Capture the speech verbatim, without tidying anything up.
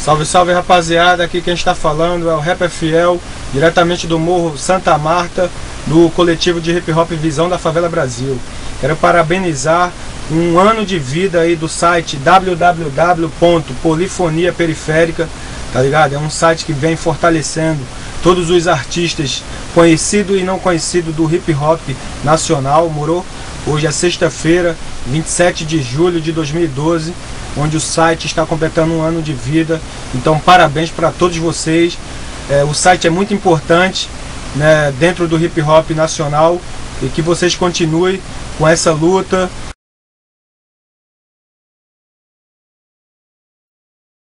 Salve, salve, rapaziada, aqui quem está falando é o Rapper Fiel, diretamente do Morro Santa Marta, do coletivo de hip hop Visão da Favela Brasil. Quero parabenizar um ano de vida aí do site w w w ponto polifonia periférica, tá ligado? É um site que vem fortalecendo todos os artistas conhecidos e não conhecidos do hip hop nacional, morou? Hoje é sexta-feira, vinte e sete de julho de dois mil e doze, onde o site está completando um ano de vida. Então parabéns para todos vocês. É, o site é muito importante, né, dentro do hip hop nacional, e que vocês continuem com essa luta.